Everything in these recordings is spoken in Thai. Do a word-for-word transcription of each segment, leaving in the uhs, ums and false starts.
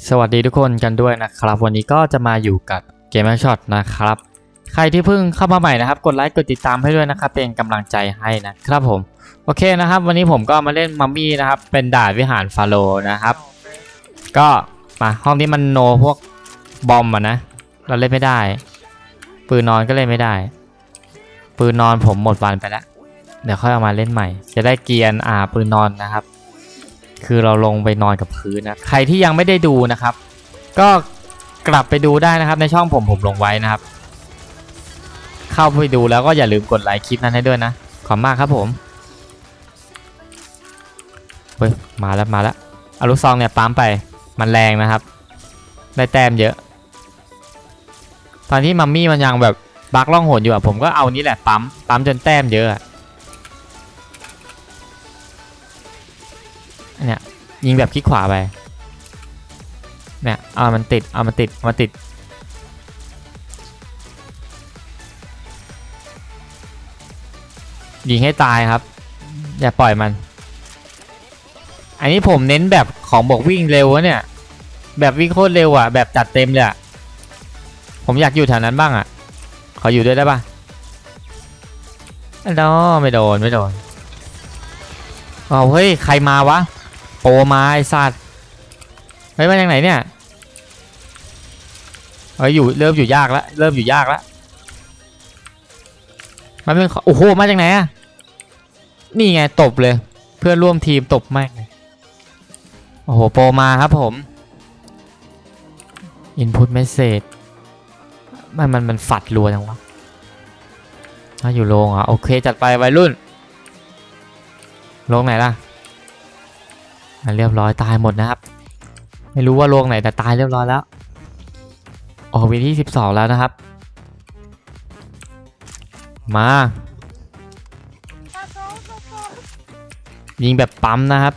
สวัสดีทุกคนกันด้วยนะครับวันนี้ก็จะมาอยู่กับเกมแอคช็อตนะครับใครที่เพิ่งเข้ามาใหม่นะครับกดไลค์กดติดตามให้ด้วยนะครับเป็นกำลังใจให้นะครับผมโอเคนะครับวันนี้ผมก็มาเล่นมัมมี่นะครับเป็นด่านวิหารฟาโรห์นะครับก็มาห้องนี้มันโนพวกบอมอ่ะนะเราเล่นไม่ได้ปืนนอนก็เล่นไม่ได้ปืนนอนผมหมดวันไปแล้วเดี๋ยวค่อยเอามาเล่นใหม่จะได้เกียร์อ่าปืนนอนนะครับคือเราลงไปนอนกับพื้นนะใครที่ยังไม่ได้ดูนะครับก็กลับไปดูได้นะครับในช่องผมผมลงไว้นะครับเข้าไปดูแล้วก็อย่าลืมกดไลค์คลิปนั้นให้ด้วยนะขอบมากครับผมเฮ้ยมาแล้วมาแล้วเอาลูกซองเนี่ยปั๊มไปมันแรงนะครับได้แต้มเยอะตอนที่มัมมี่มันยังแบบบักล่องหนอยู่อะผมก็เอานี้แหละปั๊มปั๊มจนแต้มเยอะเนี่ยยิงแบบคลิกขวาไปเนี่ยเอามันติดเอามันติดเอามันติดยิงให้ตายครับอย่าปล่อยมันอันนี้ผมเน้นแบบของบอกวิ่งเร็วเนี่ยแบบวิ่งโคตรเร็วอ่ะแบบจัดเต็มเลยอ่ะผมอยากอยู่แถวนั้นบ้างอ่ะขออยู่ด้วยได้ป่ะไม่โดนไม่โดนไม่โดนอ๋อเฮ้ยใครมาวะโปมาไอ้สัตว์เฮ้ยมาจากไหนเนี่ยเฮ้ยอยู่เริ่มอยู่ยากแล้วเริ่มอยู่ยากแล้วมันเป็นโอ้โหมาจากไหนอ่ะนี่ไงตบเลยเพื่อนร่วมทีมตบไม่โอ้โหโปมาครับผม Input Message มันมันมันฝัดรัวจังวะถ้าอยู่โรงอ่ะโอเคจัดไปวัยรุ่นโรงไหนล่ะเรียบร้อยตายหมดนะครับไม่รู้ว่าโรงไหนแต่ตายเรียบร้อยแล้วออกวีที่สิบสองแล้วนะครับมายิงแบบปั๊มนะครับ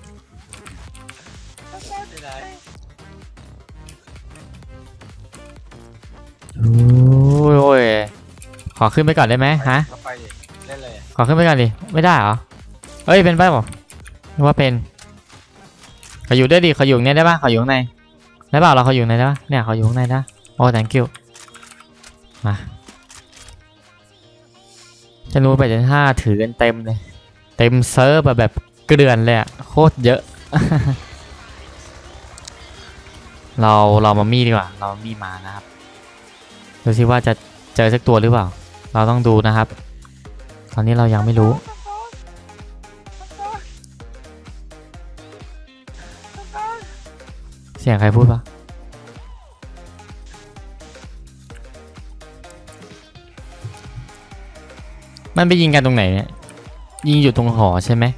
โอ้ยขอขึ้นไปก่อนได้ไหมฮะขอขึ้นไปก่อนดิไม่ได้เหรอเฮ้ยเป็นไปเปล่าว่าเป็นเขาอยู่ได้ดิเขาอยู่เนี่ยได้ป่ะเขาอยู่ข้างในได้ป่ะเราเขาอยู่ในได้ป่ะเนี่ยเขาอยู่ข้างในนะโอ้ thank you มาจะรู้ไปจนห้าถือกันเต็มเลยเต็มเซิร์ฟแบบเกลื่อนเลยอะโคตรเยอะ เราเรามามี่ดีกว่าเรามี่มานะครับดูสิว่าจะเจอสักตัวหรือเปล่าเราต้องดูนะครับตอนนี้เรายังไม่รู้เสียงใครพูดปะมันไปยิงกันตรงไหนเนี่ยยิงอยู่ตรงหอใช่ไหม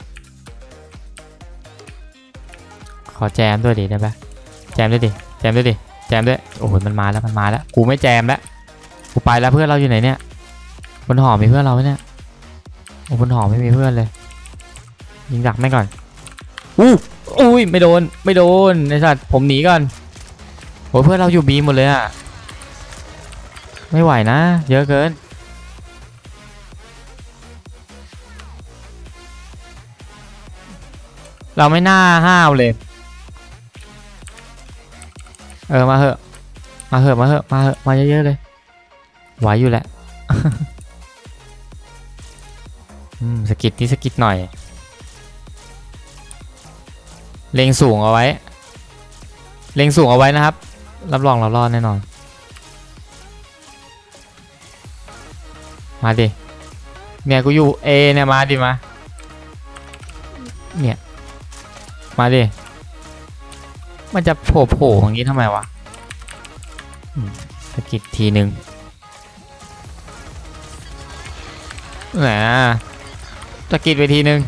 ขอแจมด้วยดิได้ปะแจมด้วยดิแจมด้วยดิแจมด้วยโอ้โหมันมาแล้วมันมาแล้วกูไม่แจมแล้วกูไปแล้วเพื่อนเราอยู่ไหนเนี่ยบนหอมีเพื่อนเราไหมเนี่ยโอ้บนหอไม่มีเพื่อนเลยยิงดักไม่ก่อนอู้อุ้ยไม่โดนไม่โดนไอ้สัตว์ผมหนีก่อนโอ้เพื่อนเราอยู่บีหมดเลยอะไม่ไหวนะเยอะเกินเราไม่น่าห้าวเลยเออมาเหอะมาเหอะมาเหอะมาเหอะมาเยอะๆเลยไหวอยู่แหละ อืมสกิดนี่สกิดหน่อยเล็งสูงเอาไว้เล็งสูงเอาไว้นะครับรับรองเรารอดแน่นอนมาดิเนี่ยกูอยู่เอเนี่ยมาดิมาเนี่ยมาดิมันจะโผล่โผล่อย่างนี้ทำไมวะสกิดทีนึงแหมสกิดไปทีนึง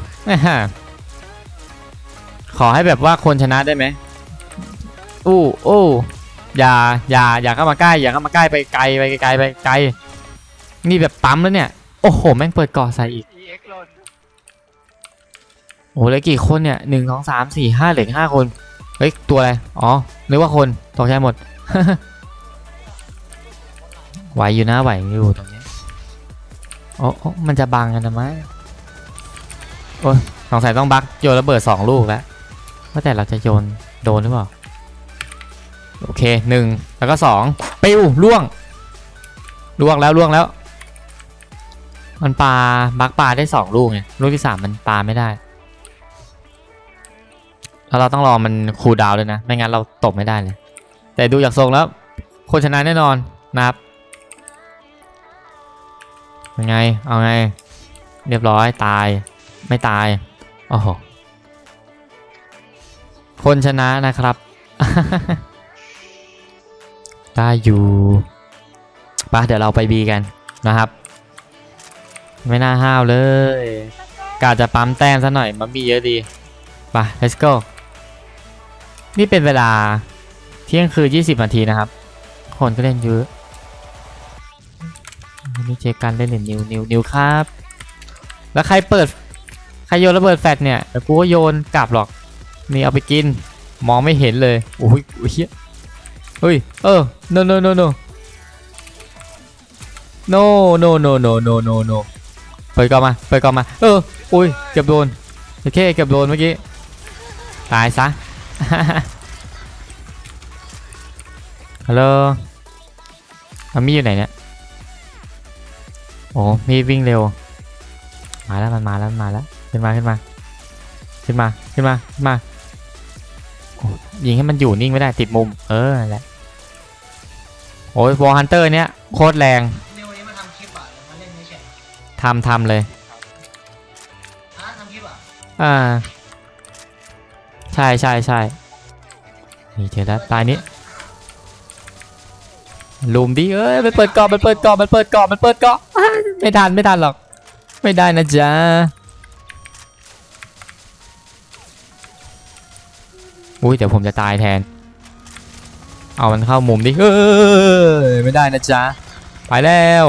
ขอให้แบบว่าคนชนะได้ไหมอู้อู้อย่าอย่าอย่าเข้ามาใกล้อย่าเข้ามาใกล้ไปไกลไปไกลไปไกลนี่แบบปั๊มแล้วเนี่ยโอ้โหแม่งเปิดก่อใส่อีกโอ้เลยกี่คนเนี่ยหนึ่งสองสามสี่ห้าเหลือห้าคนเฮ้ยตัวอะไรอ๋อนึกว่าคนตกใจหมด ไหวอยู่นะไหวอยู่ตรงนี้โอ้มันจะบังกันทำไมโอ้สงสัยต้องบักโยนระเบิดสองลูกแล้วว่าแต่เราจะโยนโดนหรือเปล่าโอเคหนึ่งแล้วก็สองปิ้วล่วงล่วงแล้วล่วงแล้วมันปาบักปาได้สองลูกไงลูกที่สามมันปาไม่ได้แล้วเราต้องรอมันคูลดาวน์เลยนะไม่งั้นเราตบไม่ได้เลยแต่ดูจากทรงแล้วคนชนะแน่นอนนะครับยังไงเอาไงเรียบร้อยตายไม่ตายโอ้โหคนชนะนะครับ ได้อยู่ปะเดี๋ยวเราไปบีกันนะครับไม่น่าห้าวเลยกะจะปั๊มแต้มซะหน่อยมันมีเยอะดีไป let's go นี่เป็นเวลาเที่ยงคืนยี่สิบนาทีนะครับคนก็เล่นเยอะนี่เจกันเล่นนิวนิวนิวครับแล้วใครเปิดใครโยนระเบิดแฟลชเนี่ยแต่กูก็โยนกลับหรอกนี่เอาไปกินมองไม่เห็นเลยโอ้ยโอ้ยเฮ้ยเออ no no no no no no no no no no no เปิดก่อนมาเปิดก่อนมาเอออุ้ยเกือบโดนโอเคเกือบโดนเมื่อกี้ตายซะ ฮัลโหลมันมีอยู่ไหนเนี่ยโอ้มีวิ่งเร็วมาแล้วมันมาแล้วมันมาแล้วขึ้นมาขึ้นมาขึ้นมาขึ้นมาขึ้นมายิงให้มันอยู่นิ่งไม่ได้ติดมุมเออนั่นแหละโอ้ยวอลฮันเตอร์เนี้ยโคตรแรงเร็วนี้มาทำคลิปอ่ะมาเล่นไม่ใช่ทำทำเลยอ่ะทำคลิปอ่ะอ่าใช่ใช่ใช่นี่เจอแล้วตายนี้ลุมดิเอ้ยมันเปิดเกาะมันเปิดเกาะมันเปิดเกาะมันเปิดเกาะไม่ทันไม่ทันหรอกไม่ได้นะจ๊ะอุ้ยเดี๋ยวผมจะตายแทนเอามันเข้ามุมดิเอ้ยไม่ได้นะจ๊ะไปแล้ว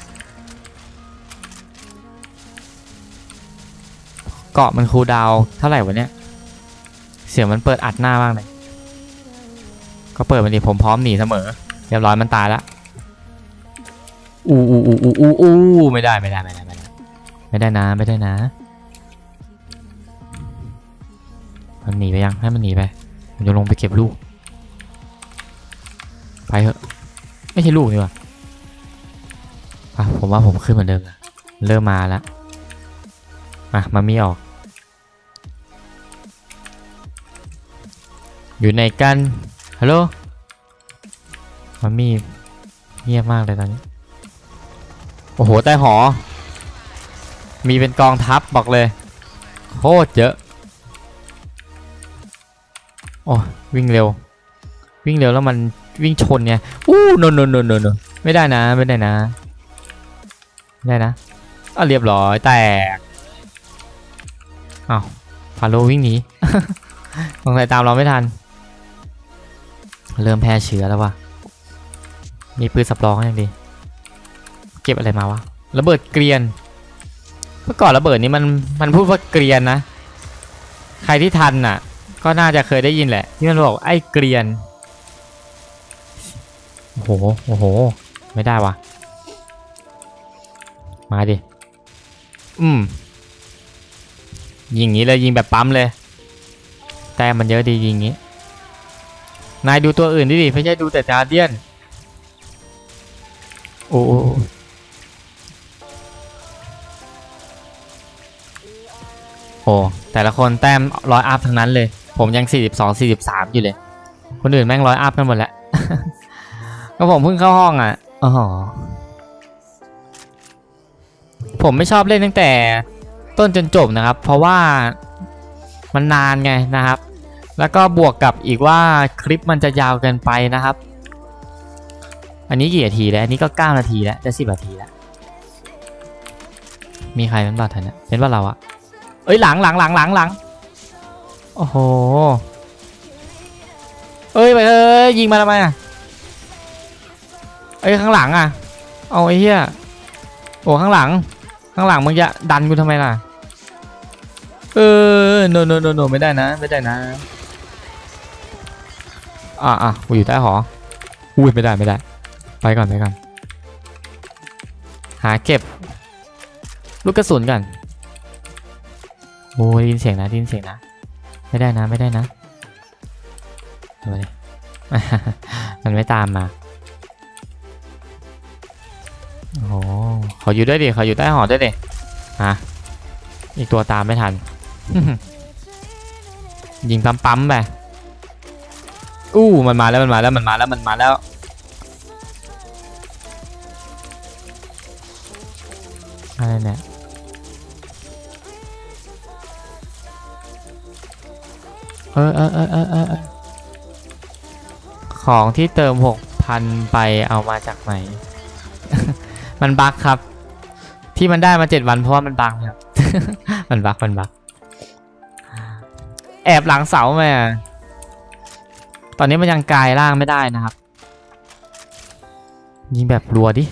เกาะมันคูลดาวน์เท่าไหร่วะเนี่ยเสียงมันเปิดอัดหน้ามากเลยก็เปิดมันดิผมพร้อมหนีเสมอเรียบร้อยมันตายแล้วอู้อู้อู้อู้อู้อู้ไม่ได้ไม่ได้ไม่ได้ไม่ได้ไม่ได้นะไม่ได้นะมันหนีไปยังให้มันหนีไปผมจะลงไปเก็บลูกไปเถอะไม่ใช่ลูกนี่หว่าอ่ะผมว่าผมขึ้นเหมือนเดิมละเริ่มมาแล้วอ่ะมามีออกอยู่ในกันฮัลโหลมามีเงียบมากเลยตอนนี้โอ้โหใต้หอมีเป็นกองทัพบอกเลยโคตรเยอะโอ้วิ่งเร็ววิ่งเร็วแล้วมันวิ่งชนเนี่ยอู้โนโนโนโนโนไม่ได้นะไม่ได้นะไม่ได้นะอ่ะเรียบร้อยแตกอ้าวฟาโลวิ่งหนี สงสัยตามเราไม่ทันเริ่มแพ้เชื้อแล้วว่ะมีปืนสำรองอย่างดีเก็บอะไรมาวะระเบิดเกรียนเมื่อก่อนระเบิดนี้มันมันพูดว่าเกรียนนะใครที่ทันน่ะก็น่าจะเคยได้ยินแหละที่มันบอกไอ้เกรียนโอ้โหโอ้โหไม่ได้วะมาดิอืมยิงงี้เลยยิงแบบปั๊มเลยแต่มันเยอะดียิงงี้นายดูตัวอื่นดิไม่ใช่ดูแต่การเดียนโอ้โอ้แต่ละคนแต้มร้อยอัพทั้งนั้นเลยผมยังสี่สิบสอง สี่สิบสามอยู่เลยคนอื่นแม่งร้อยอัพกันหมดแล้ว ก็ผมเพิ่งเข้าห้องอ่ะอ๋อผมไม่ชอบเล่นตั้งแต่ต้นจนจบนะครับเพราะว่ามันนานไงนะครับแล้วก็บวกกับอีกว่าคลิปมันจะยาวเกินไปนะครับอันนี้กี่นาทีแล้วอันนี้ก็เก้านาทีแล้วจะสิบนาทีแล้วมีใครเป็นบ้าทันเนี่ยเป็นว่าเราอะเอ้ยหลังหลังหลังหลังหลังโอ้โหเอ้ยไปเอ้ยยิงมาทำไมอะเอ้ยข้างหลังอะเอาไอ้เหี้ยโอ้ข้างหลังข้างหลังมึงจะดันกูทำไมล่ะเออโนโนโนโนไม่ได้นะไม่ได้นะอ่ะอ่ะกูอยู่ใต้หออุ้ยไม่ได้ไม่ได้ไปก่อนไปก่อนหาเก็บลูกกระสุนกันโอ้ยได้ยินเสียงนะได้ยินเสียงนะไม่ได้นะไม่ได้นะเอาไปมันไม่ตามมาโอ้โหขออยู่ด้วยดิขออยู่ใต้หอด้วยดิฮะอีกตัวตามไม่ทัน ยิงปั๊มปั๊มไปอู้มันมาแล้วมันมาแล้วมันมาแล้วมันมาแล้วอะไรเนี่ยเออเออเออเออเออของที่เติมหกพันไปเอามาจากไหน มันบั๊กครับที่มันได้มาเจ็ดวันเพราะว่ามันบั๊กครับ มันบั๊กมันบั๊กแอบหลังเสามาตอนนี้มันยังกลายร่างไม่ได้นะครับยิงแบบรัวดิ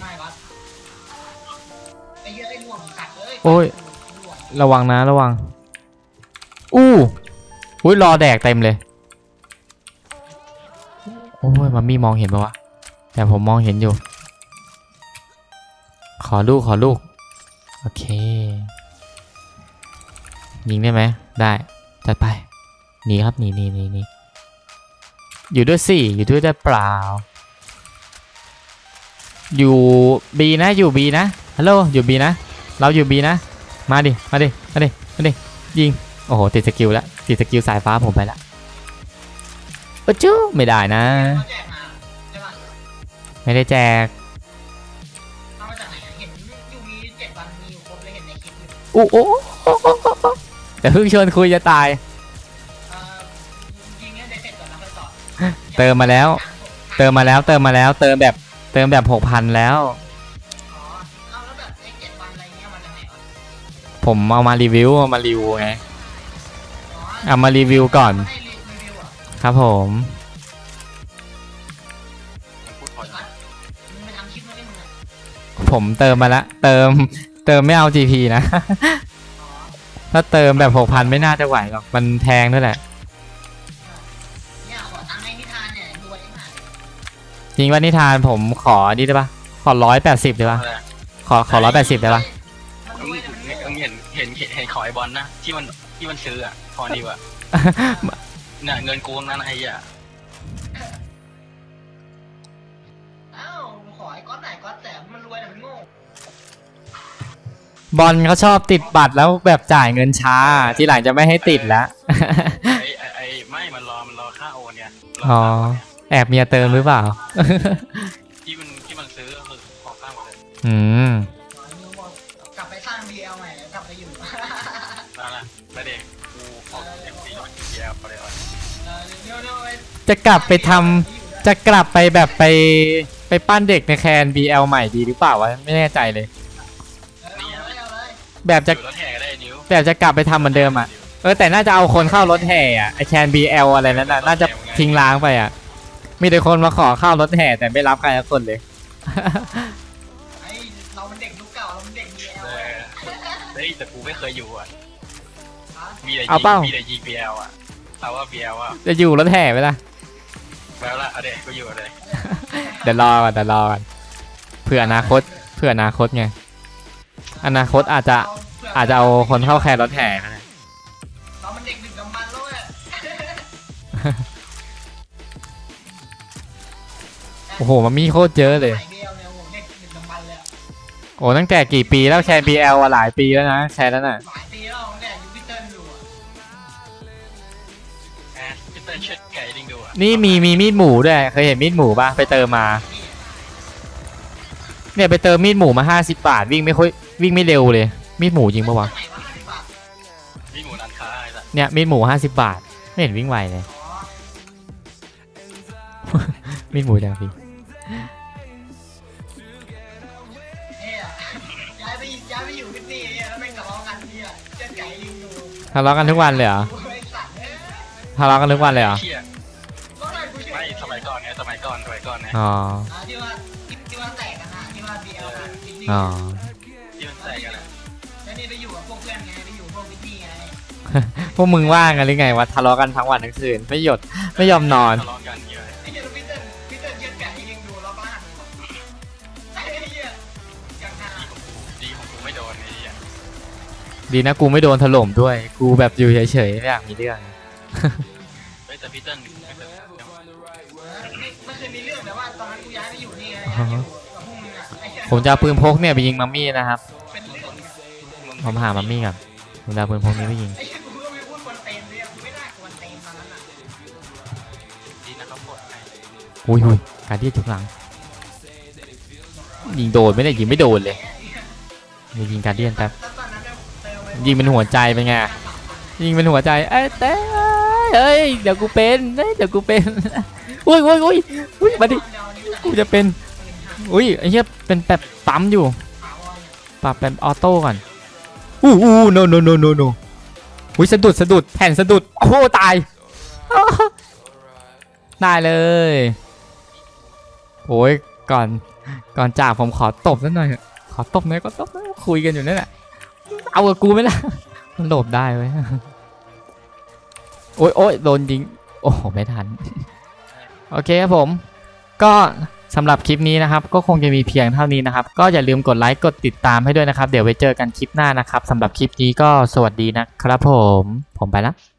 โอ้ยระวังนะระวังอู้อุ้ยรอแดกเต็มเลยโอ้ยมัมมี่มองเห็นปะวะแต่ผมมองเห็นอยู่ขอลูกขอลูกโอเคยิงได้ไหมได้จัดไปหนีครับหนีหนีหนีหนีอยู่ด้วยสิอยู่ด้วยได้เปล่าอยู่บีนะอยู่บีนะฮัลโหลอยู่บีนะเราอยู่บีนะมาดิมาดิมาดิมาดิยิงโอ้โหติดสกิลแล้วติดสกิลสายฟ้าผมไปแล้วโอ้จู้ไม่ได้นะไม่ได้แจกโอ้โอ้แต่เพิ่งชวนคุยจะตายเติมมาแล้วเติมมาแล้วเติมมาแล้วเติมแบบเติมแบบหกพันแล้วผมเอามารีวิวเอามารีวิวไงเอามารีวิวก่อนครับผมผมเติมมาละเติมเติมไม่เอา จี พี นะ ถ้าเติมแบบหกพันไม่น่าจะไหวหรอกมันแพงด้วยแหละจริงว่านิทานผมขอนี่ได้ปะขอร้อยแปดสิบได้ปะขอขอร้อยแปดสิบได้ปะเห็นเห็นเห็นขอไอบอลนะที่มันที่มันซื้ออ่ะพอดีว่ะเนี่ยเงินกูนั่นไอ้อ่ะอ้าวขอไอ้ก๊อตไหนก๊อตแต่มันรวยแต่มันโง่บอลเขาชอบติดบัตรแล้วแบบจ่ายเงินช้าที่หลังจะไม่ให้ติดแล้วไอ้ไอ้ไม่มันรอมันรอค่าโอนเนี่ยอ๋อแอบเมียเติมหรือเปล่าที่มันที่มันซื้อก็คือของสร้างหมดเลยอืมกลับไปสร้าง บี แอล ใหม่กลับไปอยู่นั่นแหละประเด็นกูออกเอ็มซีหน่อย บี แอล ไปเลยจะกลับไปทำจะกลับไปแบบไปไปปั้นเด็กในแคน บี แอล ใหม่ดีหรือเปล่าวะไม่แน่ใจเลยแบบจะแบบจะกลับไปทำเหมือนเดิมอ่ะเออแต่น่าจะเอาคนเข้ารถแห่อ่ะไอแคน บี แอล อะไรนั้นน่ะน่าจะทิ้งล้างไปอ่ะมีแต่คนมาขอเข้ารถแห่แต่ไม่รับใครสักคนเลยไอเราเป็นเด็กยุคเก่าเราเป็นเด็ก บี แอลเฮ้ยแต่กูไม่เคยอยู่อ่ะมีแต่เอาเป้ามีแต่ จี พี แอล อ่ะเอาว่า บี แอล อ่ะจะอยู่รถแห่ไหมล่ะแล้วละเอาเด็กกูอยู่เลยเดี๋ยวรอก่อนเดี๋ยวรอก่อนเผื่ออนาคตเผื่ออนาคตไงอนาคตอาจจะอาจจะเอาคนเข้าแคร์รถแห่นะเรามันเด็กดึกดำบรรพ์เลยโอ้โหมันมีโคตรเยอะเลยโอ้ตั้งแต่กี่ปีแล้วแคร์ บี แอล หลายปีแล้วนะแคร์แล้วน่ะหลายปีแล้วเนี่ยยูพิเตอร์อยู่อ่ะพิเตอร์เช็ดไก่ดิงดูอ่ะนี่มีมีมีดหมูด้วยเคยเห็นมีดหมูป่ะไปเติมมาเนี่ยไปเติมมีดหมูมาห้าสิบบาทวิ่งไม่ค่อยวิ่งไม่เร็วเลยมีดหมูจริงปะวะมีดหมูนันค้าไอ้สัสเนี่ยมีดหมูห้าสิบบาทไม่เห็นวิ่งไวเลยมีดหมูจังพี่ย้ายไปย้ายไปอยู่ที่นี่แล้วไม่ทะเลาะกันนี่อ่ะเจ้าไก่ยิงอยู่ทะเลาะกันทุกวันเลยเหรอทะเลาะกันทุกวันเลยเหรอไม่สมัยก่อนไงสมัยก่อนสมัยก่อนไงอ๋อที่ว่าที่ว่าแตกกันนะที่ว่า บี แอลอ๋อที่มันแตกกันแล้วนี่ไปอยู่กับพวกเพื่อนไงไปอยู่พวกวิธีไงพวกมึงว่างกันหรือไงวะทะเลาะกันทั้งวันทั้งคืนไม่หยุดไม่ยอมนอนทะเลาะกันเยอะไอ้เจ้าพี่เติ้ลพี่เติ้ลเชือดไก่ยิงดูแล้วบ้านไอ้เหี้ยอย่างนั้นดีของกูไม่โดนไอ้เหี้ยดีนะกูไม่โดนถล่มด้วยกูแบบอยู่เฉยๆไม่อยากมีเรื่องแต่พี่เติ้ลเคยมีเรื่องแต่ว่าตอนนั้นกูย้ายไปอยู่นี่ไงย้ายอยู่กับพวกมึงอ่ะไอ้เหี้ยผมจะเอาปืนพกเนี่ยไปยิงมัมมี่นะครับเป็นเรื่องอะผมหามัมมี่ก่อนผมจะเอาปืนพกนี้ไปยิงไอ้เหี้ยกูก็ไม่พูดคนเต็มเลยอะกูไม่น่ากวนเต็มตอนนั้นอ่ะดีนะครับกดให้อุ้ยอุ้ยการที่จุกหลังยิงโดนไม่ได้ยิงไม่โดนเลยมียิงการเดียนแป๊บแล้วตอนนั้นเนี่ยเติมไปยิงเป็นหัวใจเป็นไงยิงเป็นหัวใจเอ้ยเต้เอ้ยเดี๋ยวกูเป็นเอ้ยเดี๋ยวกูเป็นอุ้ยอุ้ยอุ้ยอุ้ยมาดิกูจะเป็นอุ้ยไอ้เหี้ยเป็นแบบปั๊มอยู่ปรับเป็นออโต้ก่อนอู้อู้ no no no no no อุ้ยสะดุดสะดุดแผ่นสะดุดโอ้โหตายได้เลยโอ้ยก่อนก่อนจากผมขอตบสักหน่อยขอตบหน่อยก็ตบคุยกันอยู่นั่นแหละเอากับกูไหมล่ะมันหลบได้เว้ยโอ้ยโอ้ยโดนยิงโอ้โหไม่ทันโอเคครับผมก็สำหรับคลิปนี้นะครับก็คงจะมีเพียงเท่านี้นะครับก็อย่าลืมกดไลค์กดติดตามให้ด้วยนะครับเดี๋ยวไว้เจอกันคลิปหน้านะครับสำหรับคลิปนี้ก็สวัสดีนะครับผมผมไปละ